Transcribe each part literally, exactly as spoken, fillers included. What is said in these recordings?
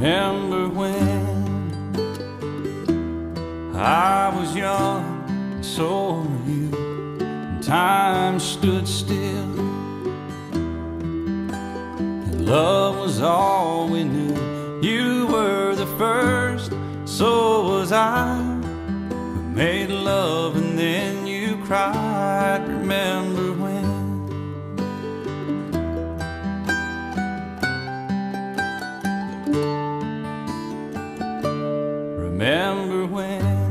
Remember when I was young, and so were you, and time stood still, and love was all we knew. You were the first, so was I, who made love and then you cried. Remember when? Remember when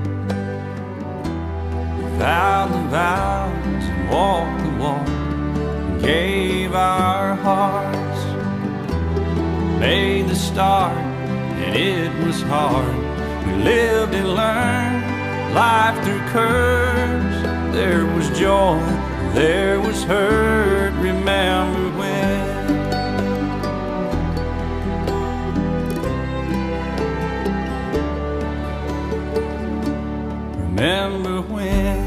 we vowed the vows and walked the walk and gave our hearts, made the start and it was hard. We lived and learned life through curves. There was joy, there was hurt. Remember when? Remember when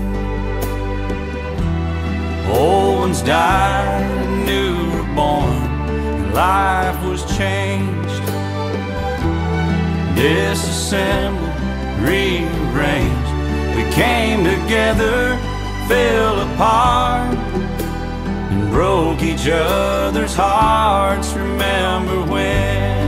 old ones died and new were born, and life was changed, disassembled, rearranged. We came together, fell apart, and broke each other's hearts. Remember when?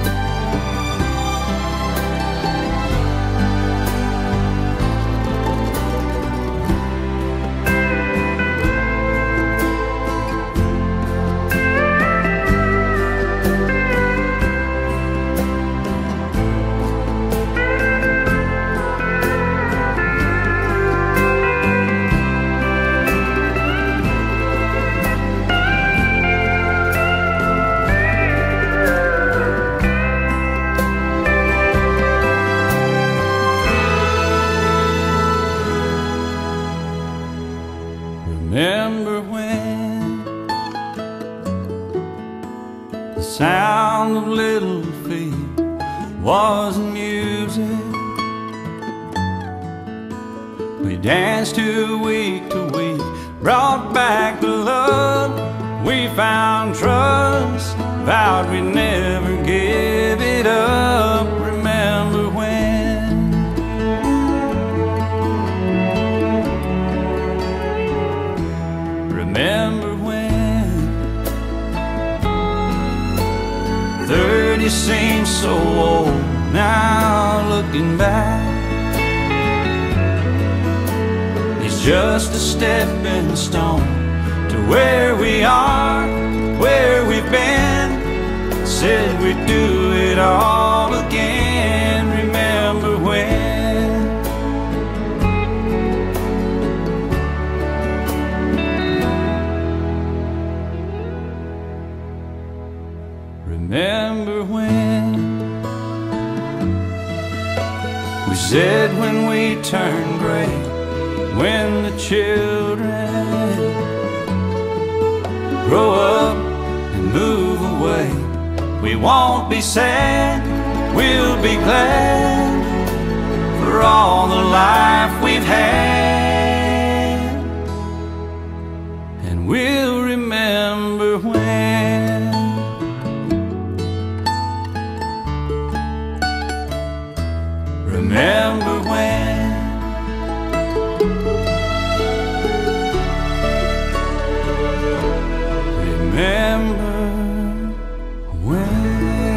Remember when the sound of little feet was music? We danced to week to week, brought back the love. We found trust, vowed we'd never give it up. Remember when? Remember when thirty seems so old now, looking back. It's just a stepping stone to where we are, where we've been. Said we'd do it all again. Remember when? Remember when we said when we turn gray, when the children grow up and move away, we won't be sad, we'll be glad for all the life we've had. And we'll remember when. Remember when? Remember when?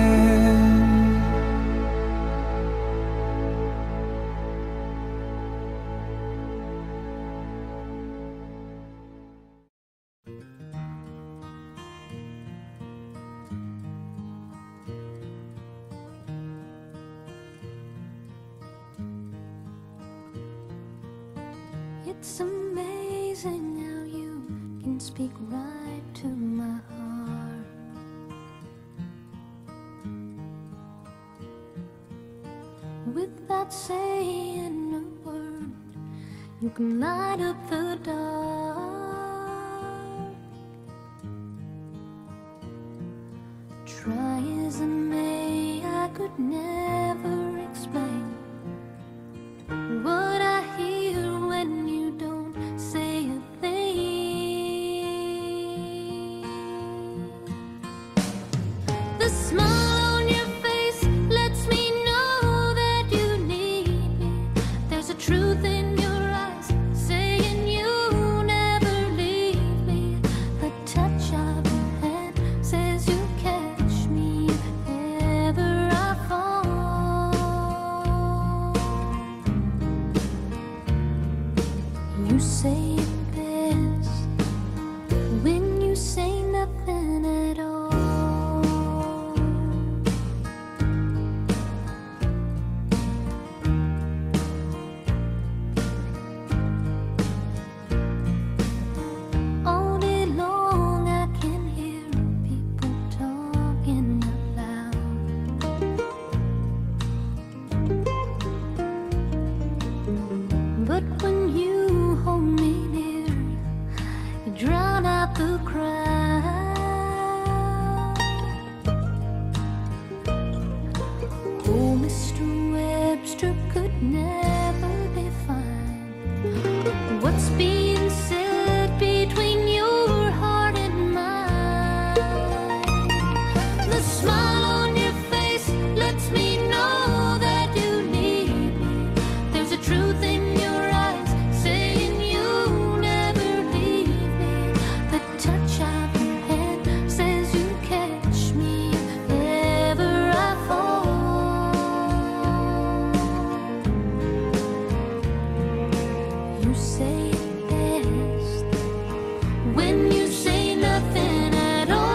It's amazing how you can speak right to my heart. Without saying a word, you can light up the dark. Try as I may, I could never explain what I hear when you don't say a thing. The smile on your face the crowd. Oh, Mister Webster could never define what's being said between your heart and mine. The smile on your face lets me know that you need me. There's a truth in your eyes saying you'll never leave me. The touch of your hand says you catch me if ever I fall. You say it best when you say nothing at all.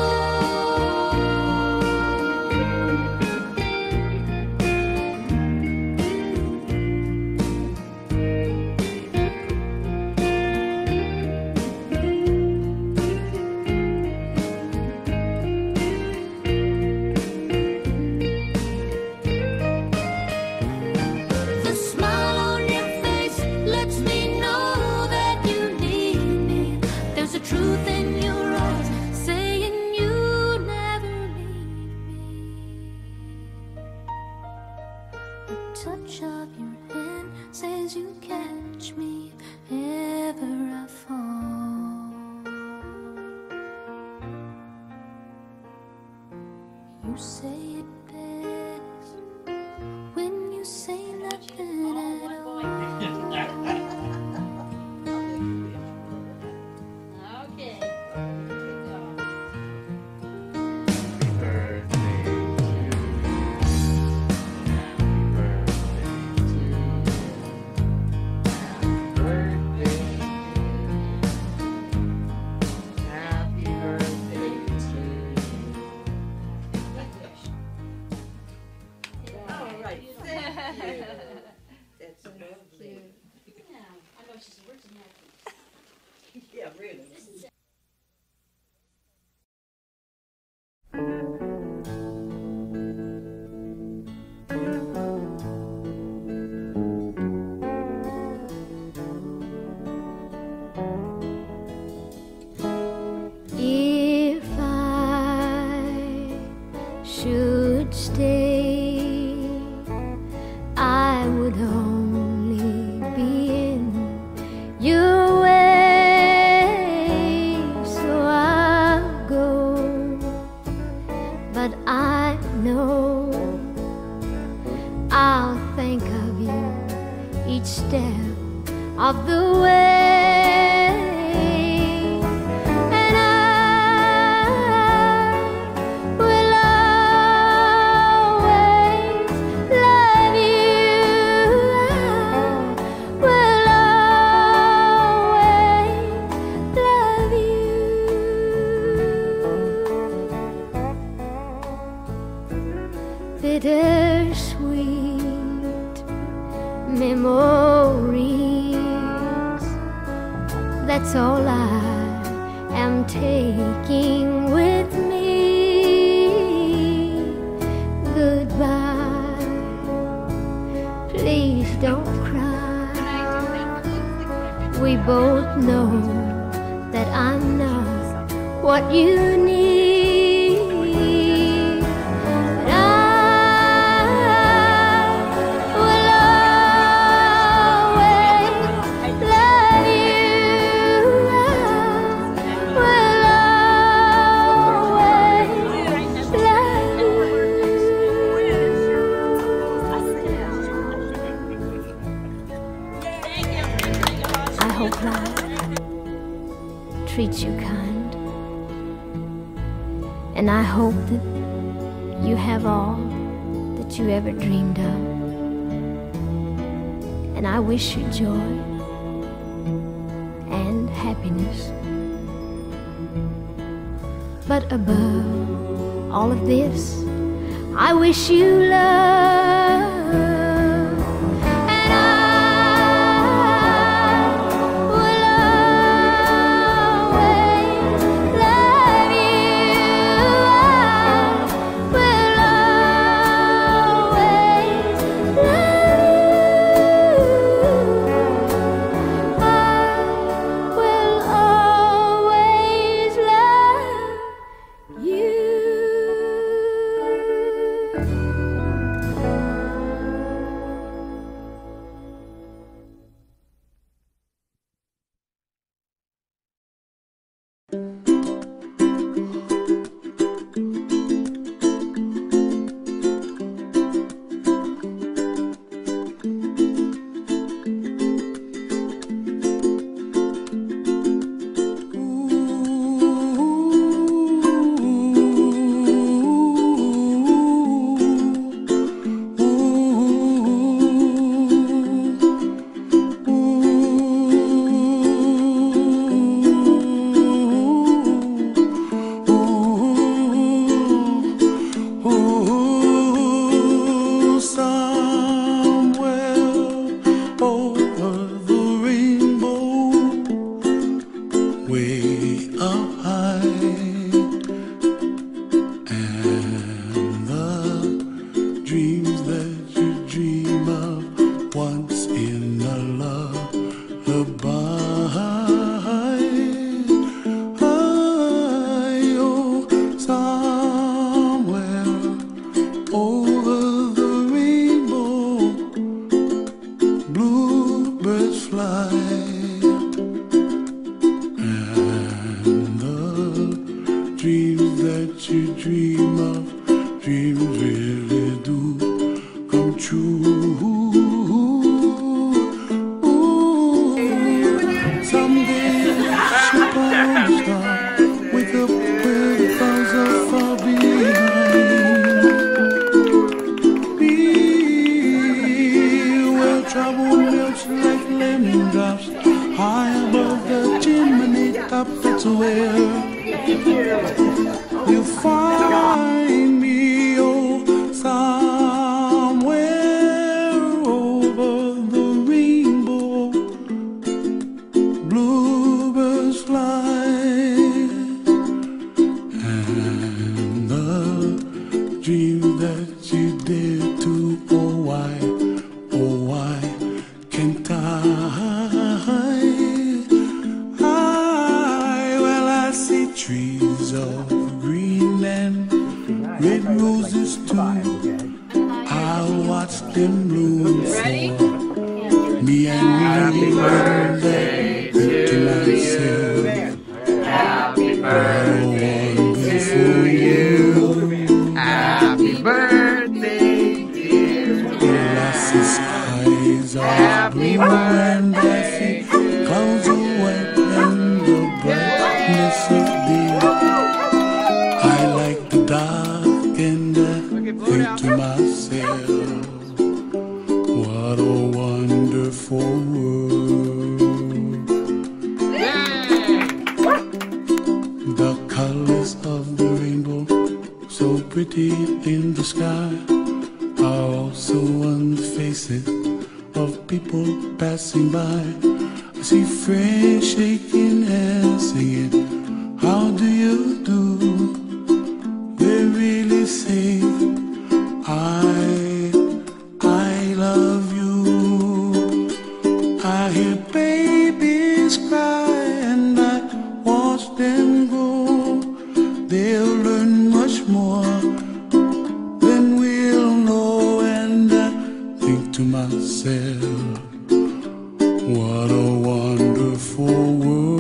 The smile on your face lets me know that you need me. There's a truth in your eyes saying you never leave me. The touch of your hand says you catch me if ever I fall. You say it best when you say nothing at all. Okay. All right, thank you. That's lovely. Yeah, I know she's working at Yeah, really. If I should stay, I would only be in your way. So I'll go, but I know I'll think of you each step of the way. And I will always love you. I will always love you. Bittersweet memories, that's all I am taking with me. Goodbye, please don't cry. We both know that I'm not what you need. But I will always love you. I will always love you. I hope life treats you kind, and I hope that you have all that you ever dreamed of, and I wish you joy and happiness. But above all of this, I wish you love. And I will always love you. I will always love you. I will always up high, and the dreams that you dream of once in a lullaby. Dreams that you dream of, dreams really do come true. Ooh, someday ship on the star, wake up where the clouds are far behind me, where trouble melts like lemon drops, high above the chimney top. That's where you find me, oh, somewhere over the rainbow. Bluebirds fly, and the dream that you dare to, oh why, oh why can't I? Trees of green and red roses too. I'll watch them bloom for me and me. Birthday to myself. Happy birthday to you. Happy birthday, dear. Glasses eyes are blue and icy, clouds are white and the brightness of I like the dark and I think to myself, what a wonderful world. The colors of the rainbow, so pretty in the sky, are also on the faces of people passing by. I see friends shaking hands singing, how do you do? They really say, I, I love you. I hear babies cry and I watch them grow. They'll learn much more than we'll know. And I think to myself, what a wonderful world.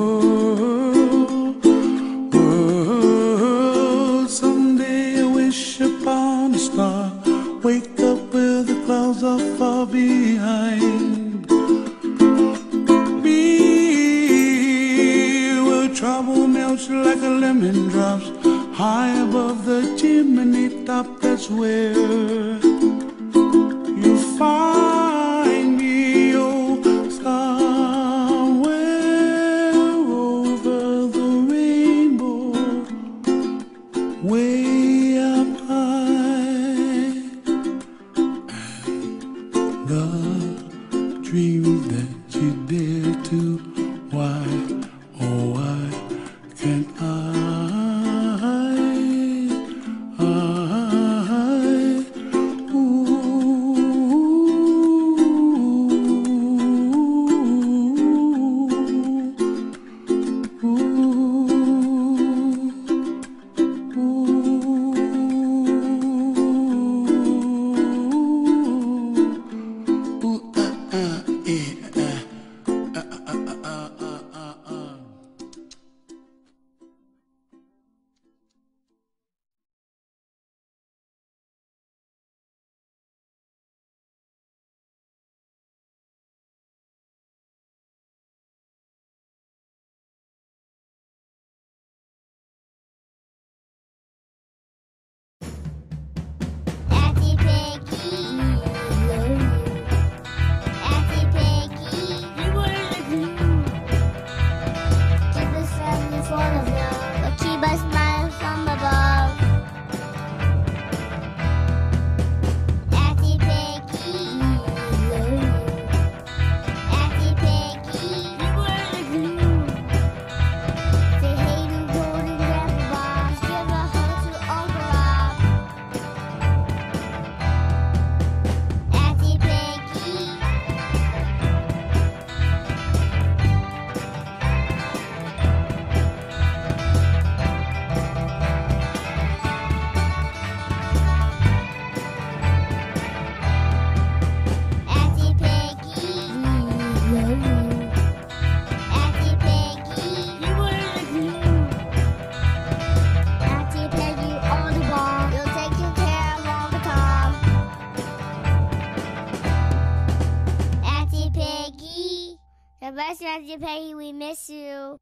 Wake up where the clouds are far behind me, where trouble melts like a lemon drops, high above the chimney top. That's where you find me, oh, somewhere over the rainbow, way up high. The dreams that you dare to, why, oh why can't I, I, ooh, Trust Matthew Petty, we miss you.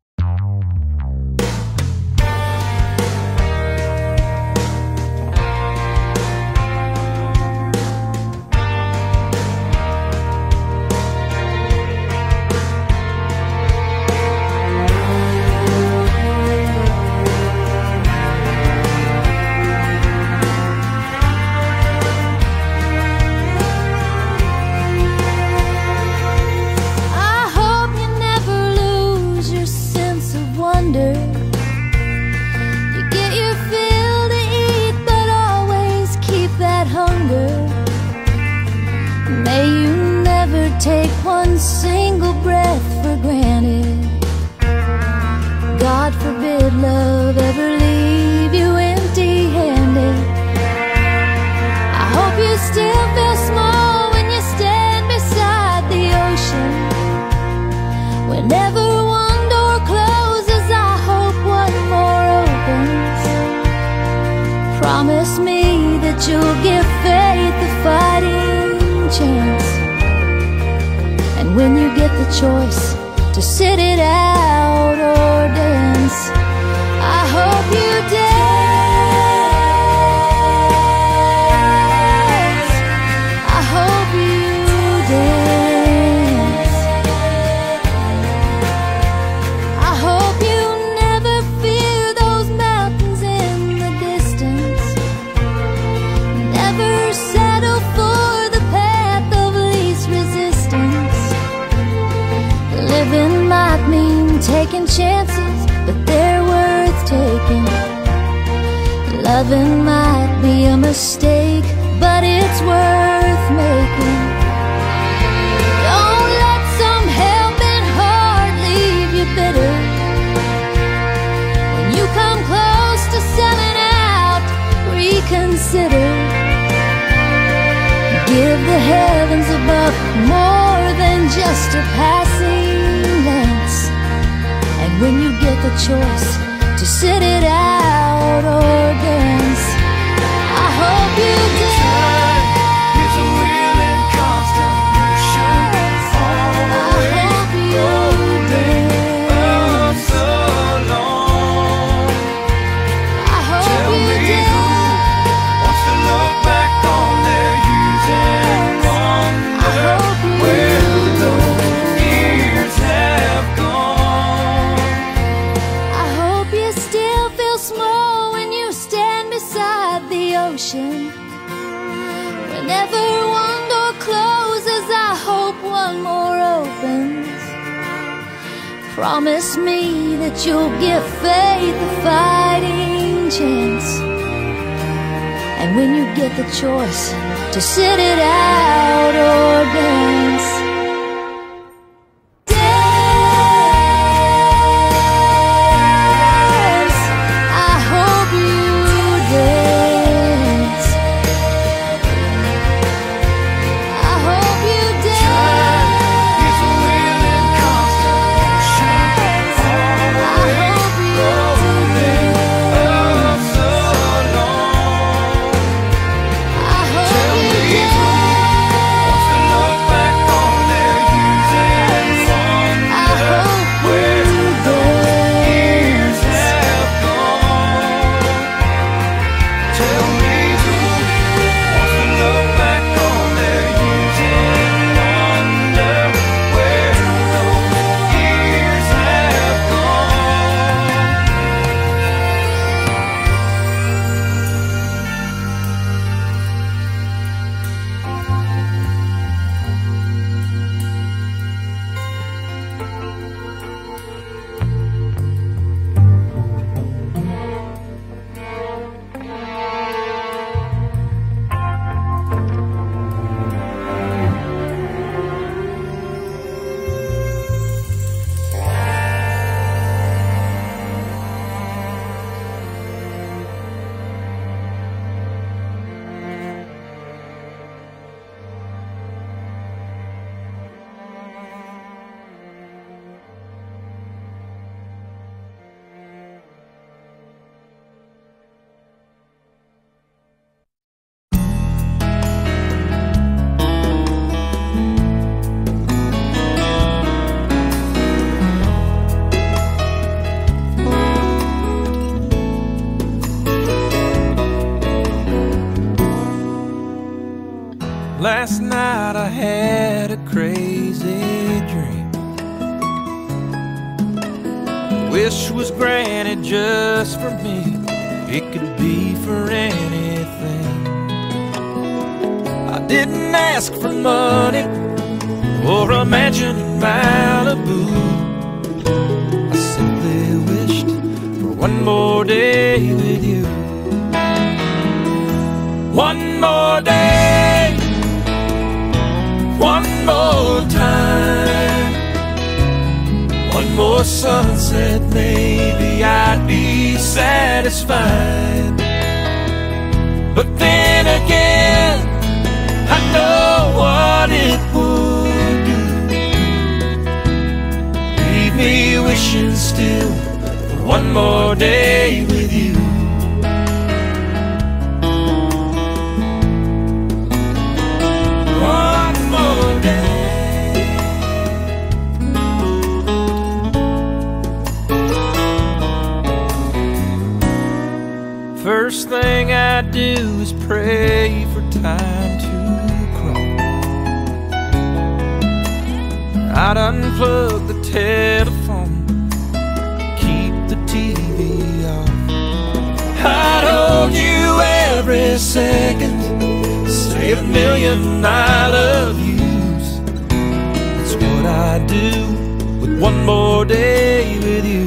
Take one single breath for granted. God forbid love ever leave you empty-handed. I hope you still feel small when you stand beside the ocean. Whenever one door closes, I hope one more opens. Promise me that you'll give faith a fighting chance. And when you get the choice to sit it out or dance, I hope you dance. I hope you dance. I hope you never fear those mountains in the distance. Never settle for the path of least resistance. Living might mean taking chances, but they're worth taking. Loving might be a mistake, but it's worth making. Don't let some helping heart leave you bitter. When you come close to selling out, reconsider. Give the heavens above more than just a passing glance. And when you get the choice to sit it out or dance, I hope you dance. It's a wheel in constant motion. I hope you dance. So long. I hope Tell you me dance. who wants to look back on their youth and I hope wonder you where dance. those years have gone. I hope you still feel small when you stand beside the ocean. Whenever one door closes, I hope one more opens. Promise me that you'll give faith a fighting chance. And when you get the choice to sit it out or dance, dance. I hope you dance. I hope you dance. It's a wheel in constant motion. I hope you dance. So long. I hope you dance. Wants to look back on Last night I had a crazy dream. Wish was granted just for me. It could be for anything. I didn't ask for money or a mansion in Malibu. I simply wished for one more day with you. One more day, one more time, one more sunset, maybe I'd be satisfied. But then again, I know what it would do. Leave me wishing still for one more day with you. One more day. First thing I do is pray for time to crawl. I'd unplug the telephone, keep the T V off. I'd hold you every second, say a million I love yous. That's what I do with one more day with you.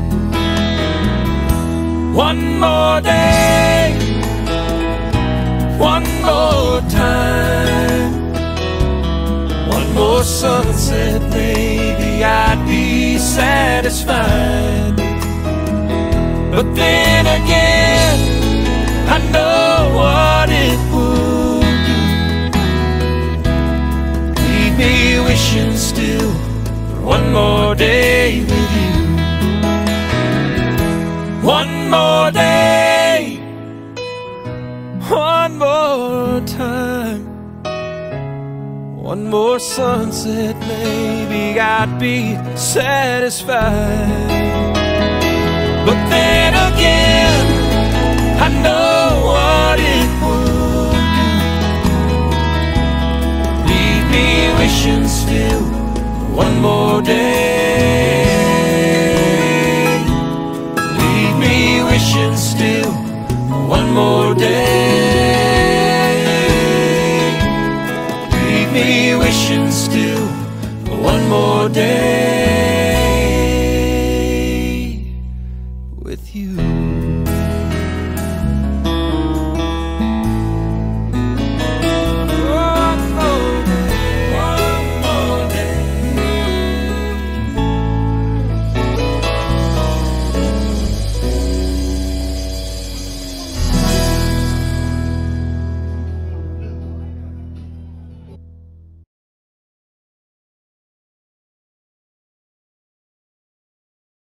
One more day, one more time, one more sunset, maybe I'd be satisfied. But then again, I know what it would do. Leave me wishing still for one more day with you. One more day, one more time, one more sunset, maybe I'd be satisfied. But then again, I know what it would do. Leave me wishing still for one more day. Leave me wishing still for one more day. Leave me wishing still for one more day.